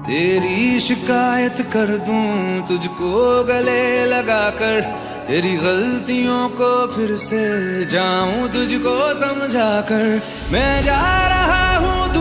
तेरी शिकायत कर दूं तुझको गले लगाकर, तेरी गलतियों को फिर से जाऊं तुझको समझा कर। मैं जा रहा हूँ